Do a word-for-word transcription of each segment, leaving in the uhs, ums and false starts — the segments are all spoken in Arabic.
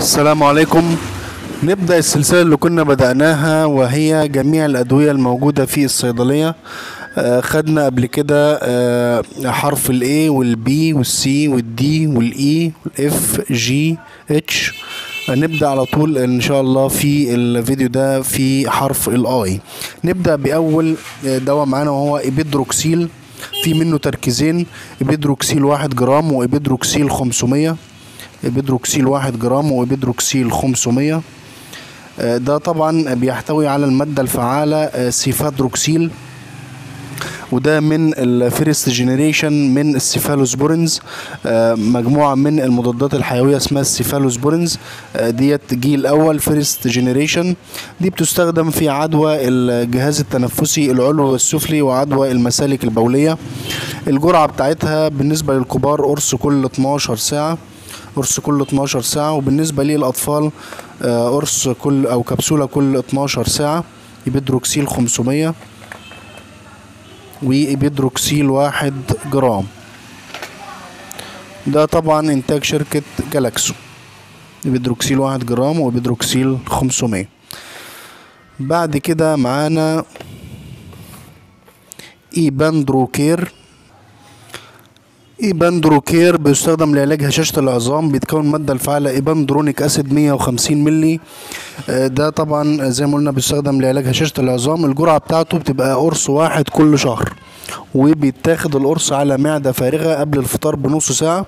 السلام عليكم. نبدأ السلسلة اللي كنا بدأناها وهي جميع الأدوية الموجودة في الصيدلية. آه خدنا قبل كده آه حرف ال A وال B وال C وال D وال E وال F G H. نبدأ على طول إن شاء الله في الفيديو ده في حرف ال I. نبدأ بأول دواء معانا وهو إبيدروكسيل. في منه تركيزين، إبيدروكسيل واحد جرام وإبيدروكسيل خمسمية. إبيدروكسيل واحد جرام وإبيدروكسيل خمسمية. ده طبعا بيحتوي على المادة الفعالة سيفادروكسيل، وده من الفيرست جينيريشن من السيفالوسبورينز، مجموعة من المضادات الحيوية اسمها السيفالوسبورينز. ديت جيل أول فيرست جينيريشن. دي بتستخدم في عدوى الجهاز التنفسي العلوي والسفلي وعدوى المسالك البولية. الجرعة بتاعتها بالنسبة للكبار قرص كل اتناشر ساعة، قرص كل اتناشر ساعة، وبالنسبة للأطفال قرص كل أو كبسولة كل اتناشر ساعة. إبيدروكسيل خمسمية وإبيدروكسيل واحد جرام. ده طبعا إنتاج شركة جالاكسو. إبيدروكسيل واحد جرام وإبيدروكسيل خمسمية. بعد كده معانا إيباندروكير. إيباندروكير بيستخدم لعلاج هشاشة العظام، بيتكون مادة الفعالة إيباندرونيك أسيد مية وخمسين ملي. ده طبعا زي ما قلنا بيستخدم لعلاج هشاشة العظام. الجرعة بتاعته بتبقى قرص واحد كل شهر، وبيتاخد القرص على معدة فارغة قبل الفطار بنص ساعة.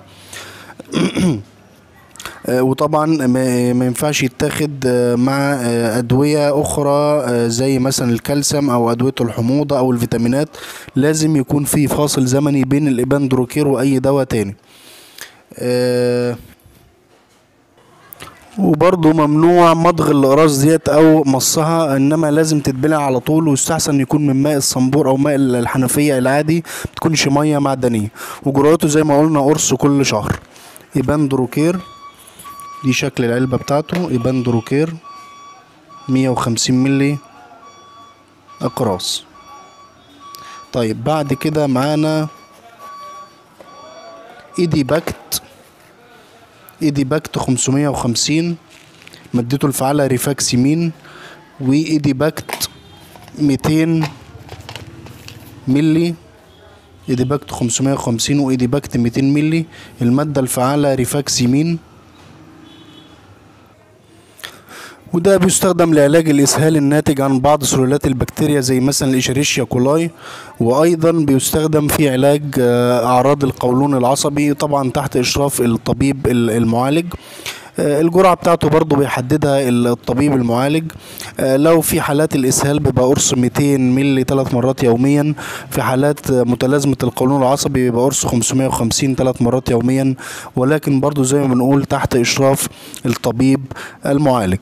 وطبعا ما ينفعش يتاخد مع أدوية أخرى زي مثلا الكالسيوم أو أدوية الحموضة أو الفيتامينات. لازم يكون في فاصل زمني بين الإيباندروكير وأي دواء تاني. وبرضه ممنوع مضغ الأقراص ديت أو مصها، إنما لازم تتبلع على طول، ويستحسن يكون من ماء الصنبور أو ماء الحنفية العادي، متكونش مية معدنية. وجرعته زي ما قلنا قرص كل شهر. إيباندروكير دي شكل العلبة بتاعته. إيباندروكير مية وخمسين ملي أقراص. طيب بعد كده معانا إيديباكت. إيديباكت خمسمية وخمسين، مادته الفعالة ريفاكسيمين. وإيديباكت ميتين ملي. إيديباكت خمسمية وخمسين وإيديباكت ميتين ملي، المادة الفعالة ريفاكسيمين. وده بيستخدم لعلاج الإسهال الناتج عن بعض سلالات البكتيريا زي مثلا الإيشيريشيا كولاي، وأيضا بيستخدم في علاج أعراض القولون العصبي، طبعا تحت إشراف الطبيب المعالج. الجرعة بتاعته برضو بيحددها الطبيب المعالج. لو في حالات الإسهال بيبقى قرص ميتين ملي ثلاث مرات يوميا. في حالات متلازمة القولون العصبي بيبقى قرص خمسمية وخمسين ثلاث مرات يوميا، ولكن برضو زي ما بنقول تحت إشراف الطبيب المعالج.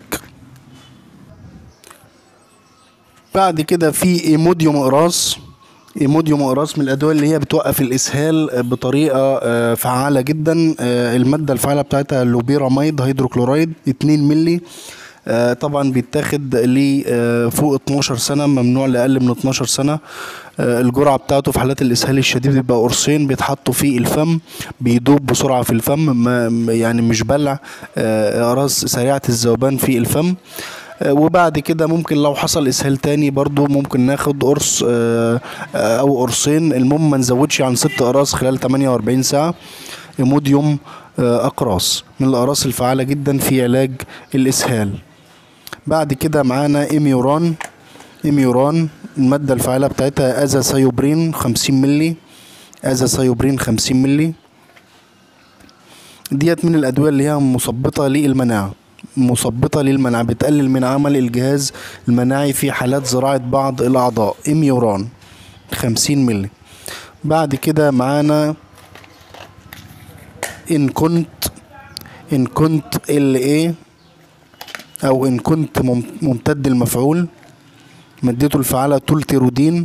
بعد كده في إيموديوم إقراص. إيموديوم إقراص من الأدوية اللي هي بتوقف الإسهال بطريقة فعالة جدا. المادة الفعالة بتاعتها لوبيراميد هيدروكلورايد اتنين ملي. طبعا بيتاخد لفوق اتناشر سنة، ممنوع لأقل من اتناشر سنة. الجرعة بتاعته في حالات الإسهال الشديد بيبقى قرصين، بيتحطوا في الفم، بيدوب بسرعة في الفم، يعني مش بلع، أقراص سريعة الذوبان في الفم. وبعد كده ممكن لو حصل اسهال تاني برضو ممكن ناخد قرص او قرصين، المهم ما نزودش عن ست اقراص خلال تمنية واربعين ساعة. إيموديوم اقراص من الاقراص الفعالة جدا في علاج الاسهال. بعد كده معانا إيميوران. إيميوران المادة الفعالة بتاعتها ازاسايوبرين خمسين ملي. ازاسايوبرين خمسين ملي ديت من الادوية اللي هي مثبطة للمناعة، مثبطة للمناعة، بتقلل من عمل الجهاز المناعي في حالات زراعة بعض الأعضاء. إيميوران خمسين ملي. بعد كده معانا إن كنت إن كنت ال إيه أو إن كنت ممتد المفعول، مادته الفعالة تولتيرودين.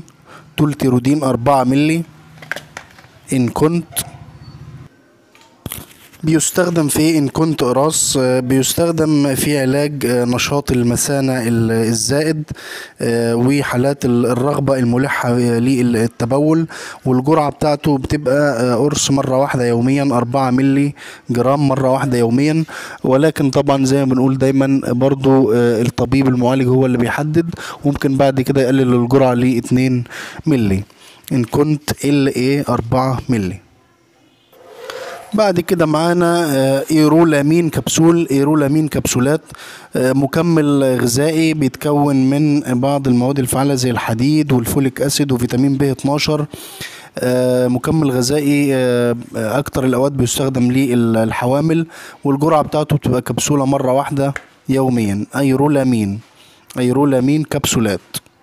تولتيرودين أربعة ملي. إن كنت. بيستخدم في إن كنت قراص، آه، بيستخدم في علاج آه، نشاط المثانة ال- الزائد، آه، وحالات ال- الرغبة الملحة للتبول. والجرعة بتاعته بتبقى آه، قرص مرة واحدة يوميا، أربعة ملي جرام مرة واحدة يوميا. ولكن طبعا زي ما بنقول دايما برضو آه، الطبيب المعالج هو اللي بيحدد، وممكن بعد كده يقلل الجرعة لاتنين ملي إن كنت ال ايه أربعة ملي. بعد كده معانا آه، ايرولامين كبسول. ايرولامين كبسولات آه، مكمل غذائي بيتكون من بعض المواد الفعالة زي الحديد والفوليك اسيد وفيتامين بي اتناشر. آه، مكمل غذائي آه، اكتر الاوقات بيستخدم للحوامل، والجرعة بتاعته بتبقى كبسولة مرة واحدة يوميا. ايرولامين ايرولامين كبسولات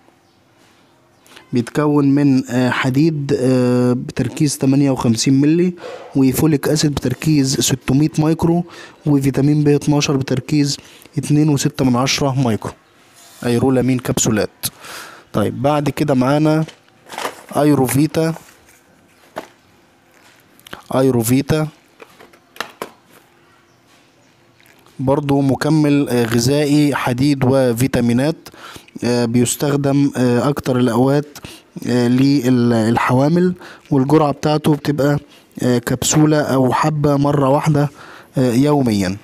بيتكون من آه، حديد آه، بتركيز تمانية وخمسين ملي، وفوليك اسيد بتركيز ستمية مايكرو، وفيتامين بي اتناشر بتركيز اتنين وستة من عشرة مايكرو. ايرولامين كبسولات. طيب بعد كده معانا ايروفيتا. ايروفيتا برضو مكمل آه، غذائي حديد وفيتامينات، آه، بيستخدم آه، اكتر الاوقات آه، للحوامل، والجرعة بتاعته بتبقى آه، كبسولة او حبة مرة واحدة آه، يوميا.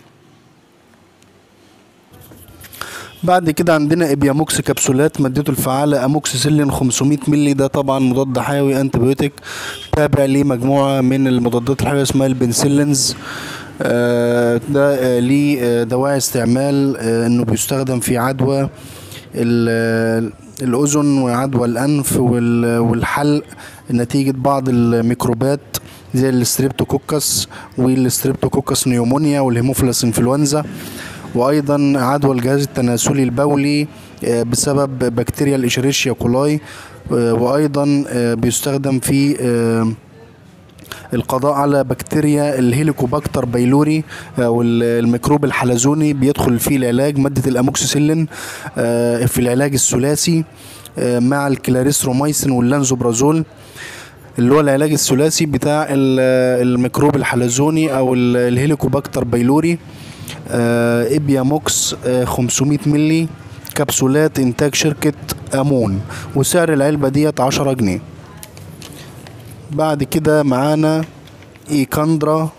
بعد كده عندنا ابياموكس كبسولات، مادته الفعالة اموكسيسيلين خمسمية ملي. ده طبعا مضاد حيوي انتبيوتيك تابع لمجموعة من المضادات الحيوية اسمها البنسلينز. آه، ده آه، ليه آه، دواعي استعمال، آه، انه بيستخدم في عدوى ال- الأذن وعدوى الأنف وال- والحلق نتيجة بعض الميكروبات زي الستريبتوكوكس والستريبتوكوكس نيومونيا والهيموفيلس انفلونزا، وأيضا عدوى الجهاز التناسلي البولي آه، بسبب بكتيريا الإشيريشيا كولاي. آه، وأيضا آه، بيستخدم في آه، القضاء على بكتيريا الهيليكوباكتر بايلوري او الميكروب الحلزوني. بيدخل فيه العلاج مادة الاموكسيسيلين آه، في العلاج الثلاثي آه، مع الكلاريسترومايسين واللانزوبرازول، اللي هو العلاج الثلاثي بتاع ال- الميكروب الحلزوني او ال- الهيليكوباكتر بايلوري. آه، ابياموكس آه، خمسمية ملي كبسولات، انتاج شركة امون، وسعر العلبة ديت عشرة جنيه. بعد كده معانا ايكاندرا.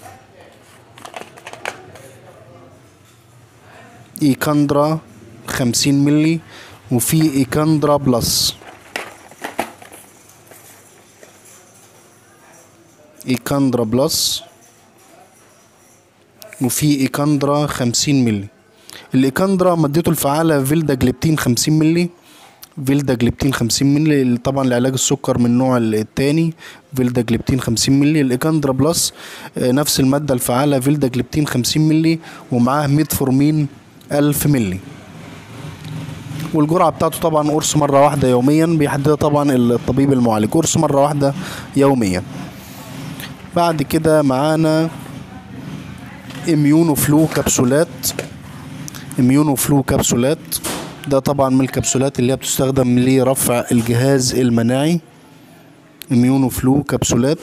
ايكاندرا خمسين ملي، وفي ايكاندرا بلس. ايكاندرا بلس وفي ايكاندرا خمسين ملي. الايكاندرا مادته الفعالة فيلدا جليبتين خمسين ملي. فيلدا جليبتين خمسين ملي طبعا لعلاج السكر من النوع التاني. فيلدا جليبتين خمسين ملي. الايكاندرا بلس آه، نفس المادة الفعالة فيلدا جليبتين خمسين ملي، ومعاه ميتفورمين ألف ملي. والجرعة بتاعته طبعا قرص مرة واحدة يوميا، بيحددها طبعا الطبيب المعالج، قرص مرة واحدة يوميا. بعد كده معانا اميونو فلو كبسولات. اميونو فلو كبسولات ده طبعا من الكبسولات اللي هي بتستخدم لرفع الجهاز المناعي. اميونو فلو كبسولات،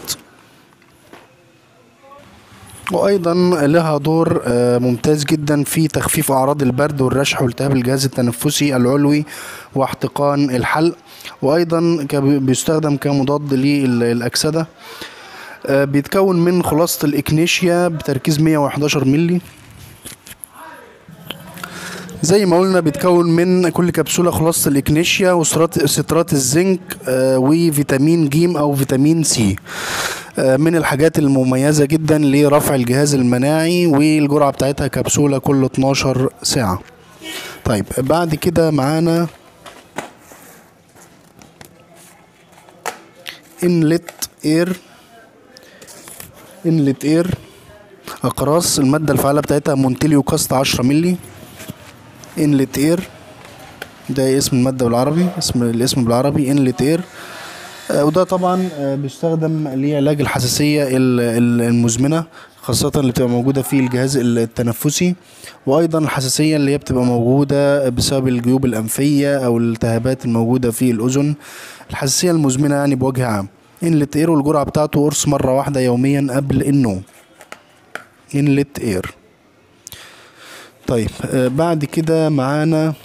وايضا لها دور آه، ممتاز جدا في تخفيف اعراض البرد والرشح والتهاب الجهاز التنفسي العلوي واحتقان الحلق، وايضا كب- بيستخدم كمضاد للاكسده. آه، بيتكون من خلاصة الإكنيشيا بتركيز مية وحداشر ملي. زي ما قلنا بيتكون من كل كبسولة خلاصة الإكنيشيا وسترات الزنك آه، وفيتامين ج أو فيتامين سي. آه، من الحاجات المميزة جدا لرفع الجهاز المناعي، والجرعة بتاعتها كبسولة كل اتناشر ساعة. طيب بعد كده معانا انلت اير. انلت اير اقراص، المادة الفعالة بتاعتها مونتيليو كاست عشرة ملي. انلت اير ده اسم المادة بالعربي، اسم الاسم بالعربي انلت اير. آه، وده طبعا آه، بيستخدم لعلاج الحساسية ال- ال- المزمنة، خاصة اللي بتبقى موجودة في الجهاز التنفسي، وأيضا الحساسية اللي هي بتبقى موجودة بسبب الجيوب الأنفية أو الالتهابات الموجودة في الأذن، الحساسية المزمنة يعني بوجه عام. انلت اير، والجرعة بتاعته قرص مرة واحدة يوميا قبل النوم. انلت اير. طيب آه بعد كده معانا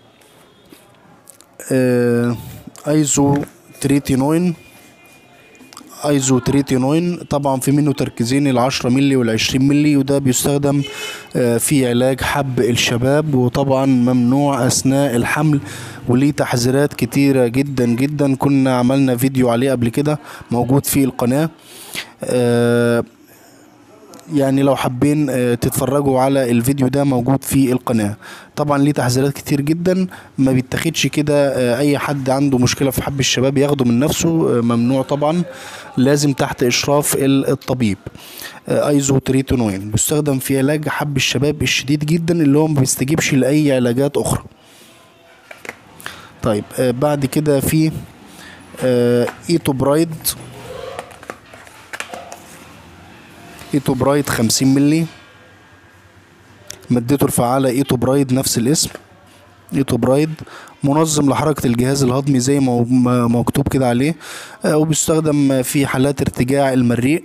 آه ايزو تريتينوين. ايزو تريتينوين طبعا في منه تركيزين، العشرة ملي والعشرين ملي، وده بيستخدم آه في علاج حب الشباب، وطبعا ممنوع اثناء الحمل، وليه تحذيرات كتيرة جدا جدا، كنا عملنا فيديو عليه قبل كده موجود في القناة. آه يعني لو حابين تتفرجوا على الفيديو ده موجود في القناة. طبعا ليه تحذيرات كتير جدا، ما بيتاخدش كده اي حد عنده مشكلة في حب الشباب ياخده من نفسه، ممنوع طبعا، لازم تحت اشراف الطبيب. ايزو تريتينوين بيستخدم في علاج حب الشباب الشديد جدا اللي هو ما بيستجيبش لاي علاجات اخرى. طيب بعد كده في ايتوبرايد. ايتوبرايد خمسين ملي، مادته الفعالة ايتوبرايد نفس الاسم. ايتوبرايد منظم لحركة الجهاز الهضمي زي ما مكتوب كده عليه، وبيستخدم في حالات ارتجاع المريء.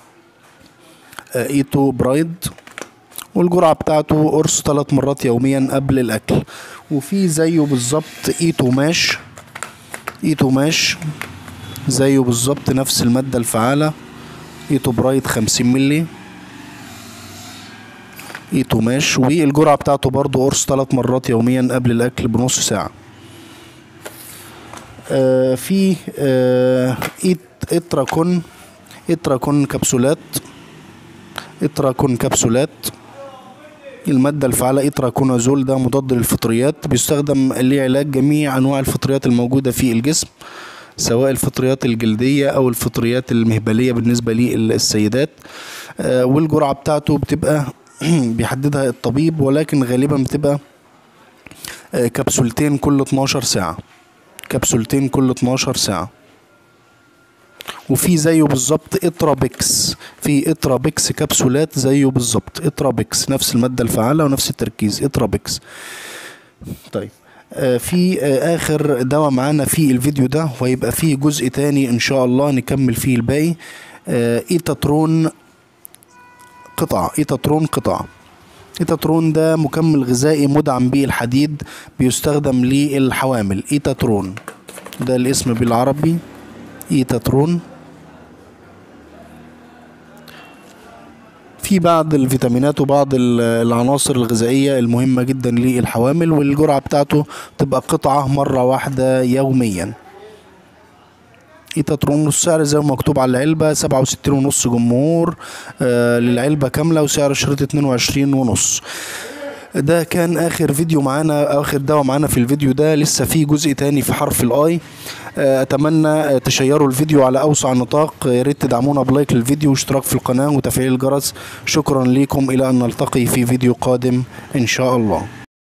ايتوبرايد، والجرعة بتاعته قرص ثلاث مرات يوميا قبل الأكل. وفي زيه بالظبط ايتوماش. ايتوماش زيه بالظبط نفس المادة الفعالة، ايتوبرايد خمسين ملي ايتوماش، والجرعة بتاعته برضو قرص ثلاث مرات يوميا قبل الأكل بنص ساعة. آه في آه اتراكون. اتراكون كبسولات. اتراكون كبسولات المادة الفعالة اتراكونازول، ده مضاد للفطريات، بيستخدم لعلاج جميع أنواع الفطريات الموجودة في الجسم، سواء الفطريات الجلدية أو الفطريات المهبلية بالنسبة للسيدات. آه والجرعة بتاعته بتبقى بيحددها الطبيب، ولكن غالبا بتبقى آه كبسولتين كل اتناشر ساعة. كبسولتين كل اتناشر ساعة. وفي زيه بالظبط اترابيكس. في اترابيكس كبسولات زيه بالظبط، اترابيكس نفس المادة الفعالة ونفس التركيز، اترابيكس. طيب آه في آه اخر دواء معانا في الفيديو ده، وهيبقى فيه جزء تاني ان شاء الله نكمل فيه الباقي. آه ايتاترون قطع. ايتاترون قطع. ايتاترون ده مكمل غذائي مدعم بالحديد، بيستخدم للحوامل. ايتاترون ده الاسم بالعربي، ايتاترون. في بعض الفيتامينات وبعض العناصر الغذائية المهمة جدا للحوامل، والجرعة بتاعته تبقى قطعة مرة واحدة يوميا. ايتاترون السعر زي ما مكتوب على العلبة سبعة وستين ونص جمهور آه للعلبة كاملة، وسعر الشريط اتنين وعشرين ونص. ده كان اخر فيديو معانا، اخر دواء معانا في الفيديو ده. لسه في جزء تاني في حرف الاي. اتمنى تشيروا الفيديو على اوسع نطاق، يا ريت تدعمونا بلايك للفيديو واشتراك في القناة وتفعيل الجرس. شكرا لكم، الى ان نلتقي في فيديو قادم ان شاء الله.